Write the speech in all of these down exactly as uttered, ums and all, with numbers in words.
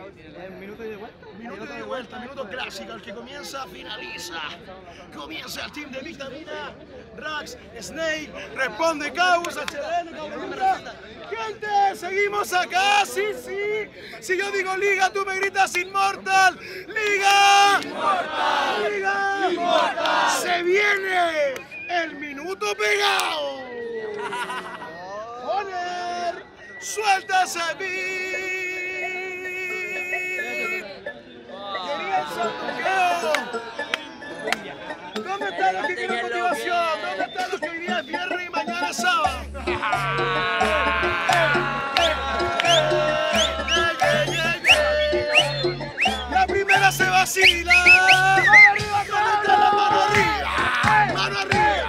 Minuto de vuelta. Minuto de vuelta, minuto clásico, el que comienza, finaliza. Comienza el team de Vitamina, Rax, Snake, responde Caus, H R N, gente, seguimos acá, sí, sí. Si yo digo liga, tú me gritas Inmortal. ¡Liga! ¡Inmortal! ¡Liga! ¡Inmortal! ¡Se viene el minuto pegado! ¡Poner! ¡Suelta ese beat! ¡Quería el santuqueo! ¿Dónde están los que quieren motivación? ¿Dónde están los que hoy día es viernes y mañana es sábado? La primera se vacila. Mano arriba, ¿dónde está la mano arriba? Mano arriba.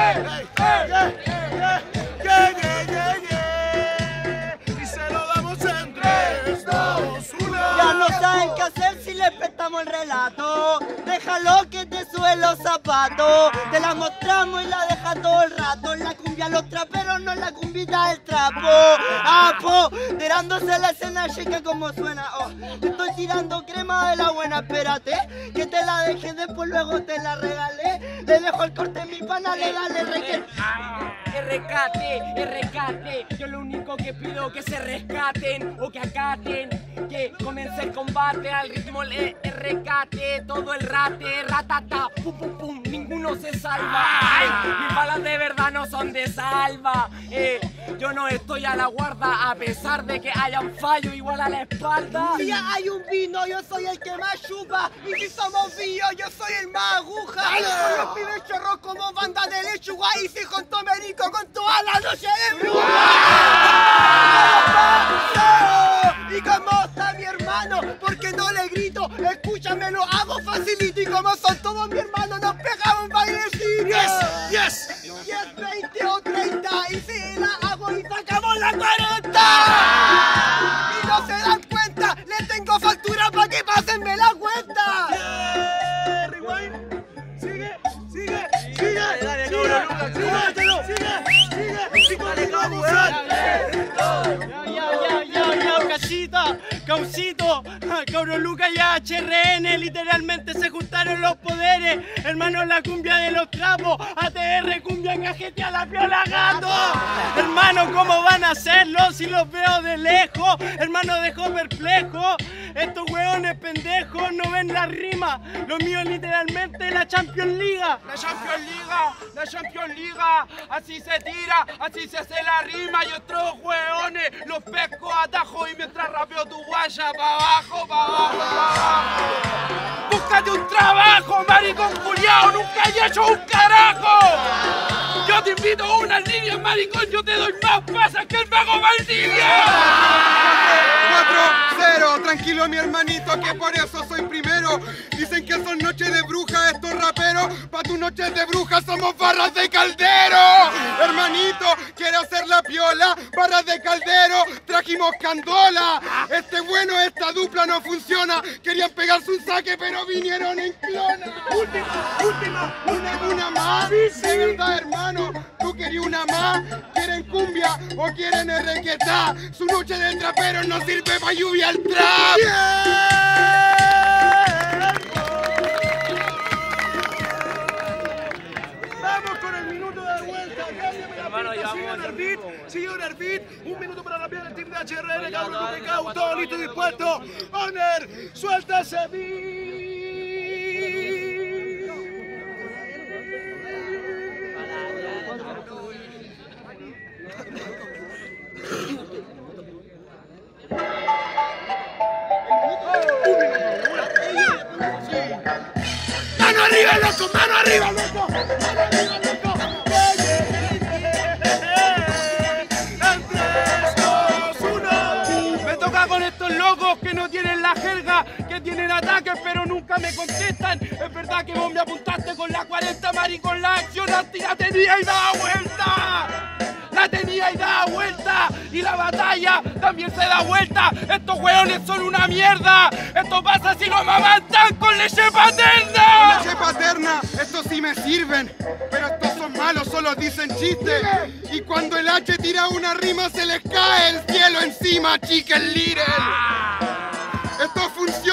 Y se lo damos en tres, dos, uno. Ya no saben qué hacer si les prestamos el relato. Déjalo que te sube los zapatos. Te la mostramos y la deja todo el rato. En la cumbia los traperos, no en la cumbita del trapo. Apo, tirándose la escena chica como suena. Oh, te estoy tirando crema de la buena, espérate. Que te la deje después, luego te la regalé. Le dejo el corte en mi pana, le dale reque. Rescate, rescate, yo lo único que pido es que se rescaten o que acaten, que comience el combate al ritmo el rescate, todo el rate, ratata, pum pum pum, ninguno se salva. Ay, mis balas de verdad no son de salva, eh, yo no estoy a la guarda a pesar de que hayan fallo igual a la espalda. Si ya hay un vino, yo soy el que más chupa. Y si somos billos, yo soy el más aguja. Con los pibes chorros como banda de lechuga. Y si con tu Américo, con toda la noche de bruja. Y como está mi hermano, porque no le grito, escúchame, lo hago facilito. Y como son todos mis hermanos, nos pegamos un bailecito. Yes, yes. diez, veinte o treinta. Y si la hago y sacamos la cuarenta. Y no se dan cuenta, le tengo factura para que pásenme la cuenta. Yeah, rewind. Sigue, sigue, sigue. Dale, dale, sigue, sigue, sigue, sigue, sigue, Ya, ya, ya, ya, casita, Causito, Cabro Luca y H R N, literalmente se juntaron los poderes. Hermano, la cumbia de los trapos, A T R, cumbia cajete a la piola gato. Hermano, ¿cómo van a hacerlo si los veo de lejos? Hermano, dejó perplejo. Estos hueones pendejos no ven la rima. Lo mío es literalmente la Champions League. La Champions League, la Champions League, así se tira, así se hace la rima y otros hueones los pesco a tajo y mientras rapeo tu guaya pa' abajo, pa' abajo, pa' abajo. Búscate un trabajo, maricón culiao, nunca he hecho un carajo. Yo te invito a una línea, maricón, yo te doy más pasas que el mago Valdivia. cuatro cero, tranquilo mi hermanito, que por eso soy primero. Dicen que son noches de brujas estos raperos, pa' tus noches de brujas somos barras de caldero. Hermanito, quiero hacer la piola, barras de caldero, trajimos candola. Este bueno, esta dupla no funciona, querían pegarse un saque pero vinieron en clona. última, última, Una, una más, de verdad hermano, tú querías una más. ¿Quieren cumbia o quieren requetá? Su noche de traperos no sirve pa' lluvia al trap. Vamos con el minuto de vuelta. Cámbiame la Hermano, pista. Sigue llevamos un beat, sigue un beat. Un minuto para rapear el team de H R N. Cabrón, dale, de Cau, todo listo y dispuesto. Honor, suelta ese beat. Mano arriba, loco, mano arriba, loco, mano arriba, loco. En tres, dos, uno. Me toca con estos locos que no tienen la jerga, que tienen ataques pero nunca me contestan. Es verdad que vos me apuntaste con la cuarenta, maricón, la acción anti la tenía y daba vuelta. La tenía y daba vuelta. Y la batalla también se da vuelta. Estos hueones son una mierda. Esto pasa si los amamantan con leche paterna. Leche paterna, estos sí me sirven, pero estos son malos, solo dicen chistes. Y cuando el H tira una rima se les cae el cielo encima, Chicken Little. Estos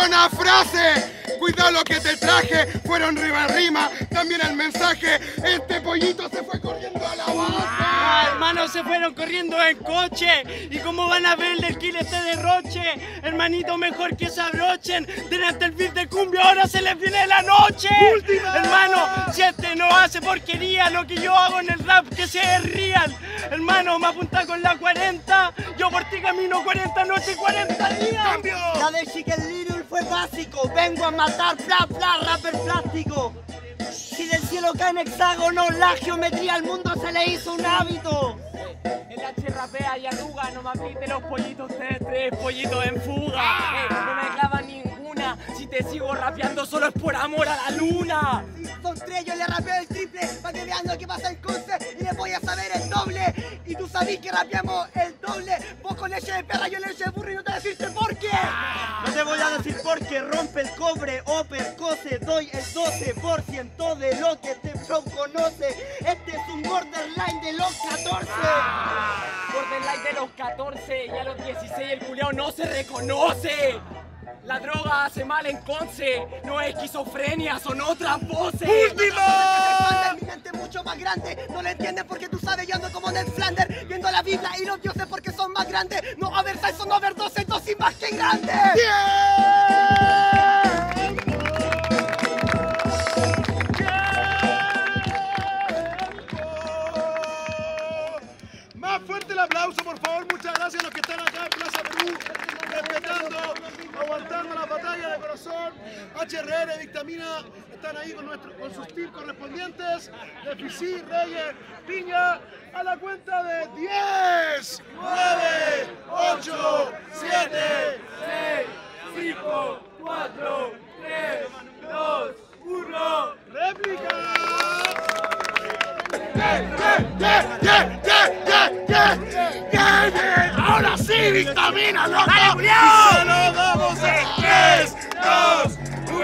Atención a frase. Cuidado lo que te traje. Fueron rima rima. También el mensaje. Este pollito se fue corriendo a la base. Ah, hermanos, se fueron corriendo en coche. ¿Y cómo van a ver el kill este derroche? Hermanito, mejor que se abrochen. Delante el beat de cumbia, ahora se les viene la noche. ¡Última! Hermano, si este no hace porquería, lo que yo hago en el rap que se rían. Hermano, me apunta con la cuarenta. Yo por ti camino cuarenta noches y cuarenta días. ¡Cambio! La de Chicken Little fue básico. Vengo a matar, bla bla, rapper plástico. Si del cielo caen hexágonos, la geometría al mundo se le hizo un hábito. El H rapea y arruga, no me apriete los pollitos, tres, tres pollitos en fuga. Eh, no me clava ninguna, si te sigo rapeando solo es por amor a la luna. Son tres, yo le rapeo el triple, para que vean lo que pasa en Conce y les voy a saber el doble. Y tú sabís que rapeamos el doble. Vos con leche de perra, yo leche de burro y no te voy a decirte por qué. No te voy a decir por qué, rompe el cobre, oper, cose, doy el doce por ciento de lo que este flow conoce. Este es un borderline de los catorce. Borderline de los catorce y a los dieciséis el culiao no se reconoce. La droga hace mal en Conce, no es esquizofrenia, son otras voces. ¡Última! Mi mente mucho más grande, no lo entiendes porque tú sabes, yo ando como Ned Flanders, viendo la Biblia y los dioses porque son más grandes. No oversize, son overdose, dosis más que grandes. Más fuerte el aplauso, por favor. Muchas gracias a los que están acá en Plaza Perú, respetando, aguantando la batalla de corazón. H R N, Vitamina, están ahí con, nuestro, con sus teams correspondientes. Deficí, Reyes, Piña, a la cuenta de diez, nueve, ocho, siete, seis, cinco, cuatro, tres, dos, uno. réplica. Yeah, yeah, yeah, yeah, yeah, yeah, yeah, yeah. Ahora sí, Vitamina, loco. Y se lo damos en tres, dos,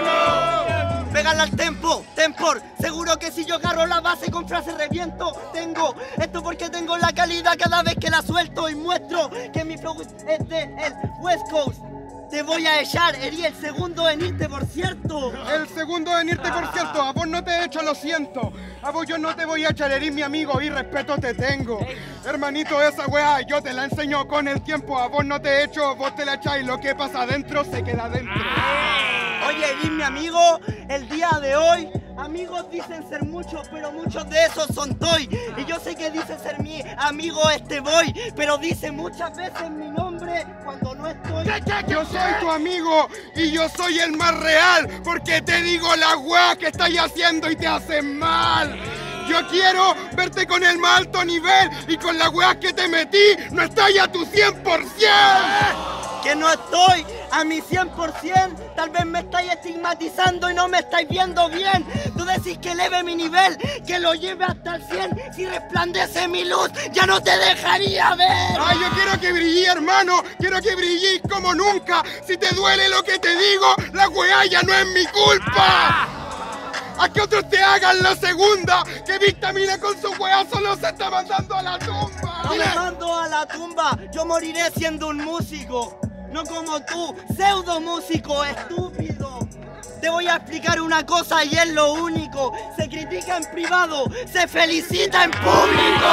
uno. Pégale al tempo, tempor. Seguro que si yo agarro la base con frase reviento. Tengo esto porque tengo la calidad cada vez que la suelto y muestro que mi flow es de el West Coast. Te voy a echar, herí el segundo en irte, por cierto. El segundo en irte, por cierto. A vos no te he hecho, lo siento. A vos yo no te voy a echar, eres mi amigo y respeto te tengo. Hermanito, esa weá yo te la enseño con el tiempo. A vos no te he hecho, vos te la echáis. Lo que pasa adentro se queda adentro. Oye, eres mi amigo, el día de hoy. Amigos dicen ser muchos, pero muchos de esos son toy. Y yo sé que dice ser mi amigo este boy, pero dice muchas veces mi nombre cuando no estoy. Yo soy tu amigo y yo soy el más real, porque te digo la weá que estáis haciendo y te hacen mal. Yo quiero verte con el más alto nivel y con la weá que te metí no estáis a tu cien por ciento. Que no estoy a mi cien por ciento, tal vez me estáis estigmatizando y no me estáis viendo bien. Tú decís que eleve mi nivel, que lo lleve hasta el cien. Si resplandece mi luz, ya no te dejaría ver. Ay, yo quiero que brille, hermano, quiero que brilléis como nunca. Si te duele lo que te digo, la weá ya no es mi culpa. A que otros te hagan la segunda, que Vitamina con su weá solo se está mandando a la tumba. No me mando a la tumba, yo moriré siendo un músico. No como tú, pseudo músico estúpido. Te voy a explicar una cosa y es lo único. Se critica en privado, se felicita en público.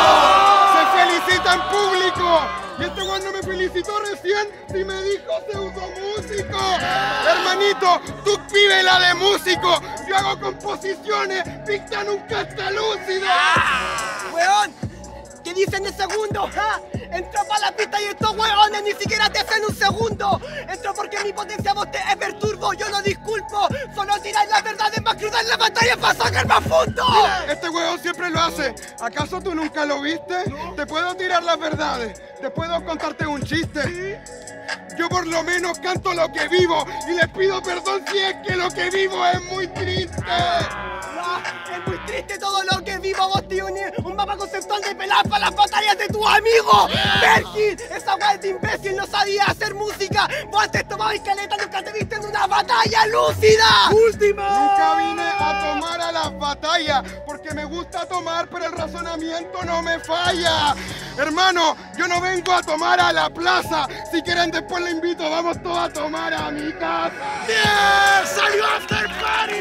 Se felicita en público. Y este weón no me felicitó recién si me dijo pseudo músico. Hermanito, tú vive la de músico. Yo hago composiciones, Victa nunca está lúcido. Weón, ¿qué dicen de segundo? ¿Ja? Entró para la pista y estos weones ni siquiera te hacen un segundo. Entró porque mi potencia vos te es perturbo. Yo no disculpo, solo tiráis las verdades más crudas en la batalla para sacar más puntos. Este weón siempre lo hace. ¿Acaso tú nunca lo viste? Te puedo tirar las verdades, te puedo contarte un chiste. Yo por lo menos canto lo que vivo y les pido perdón si es que lo que vivo es muy triste. No, es muy Muy triste todo lo que vivo, vos tío, un, un mapa conceptual de pelar para las batallas de tu amigo. Berkit, esa weá de imbécil no sabía hacer música. Vos antes tomabas caleta, nunca te viste en una batalla lúcida. ¡Última! Nunca vine a tomar a las batallas, porque me gusta tomar, pero el razonamiento no me falla. Hermano, yo no vengo a tomar a la plaza. Si quieren después le invito, vamos todos a tomar a mi casa. ¡Bien! ¡Salió After Party,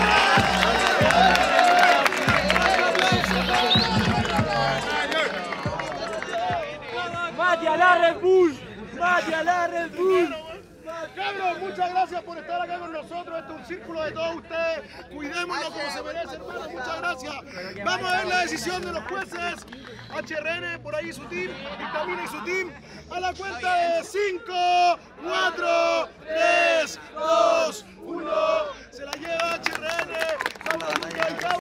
¡Mate a la Red Bull! ¡Mate a la Red Bull! Cabros, muchas gracias por estar acá con nosotros. Este es un círculo de todos ustedes. Cuidémoslo como se merece, hermano. Muchas gracias. Vamos a ver la decisión de los jueces. H R N, por ahí su team, Vitamina y su team. A la cuenta de cinco, cuatro, tres, dos, uno. Se la lleva H R N. Vamos a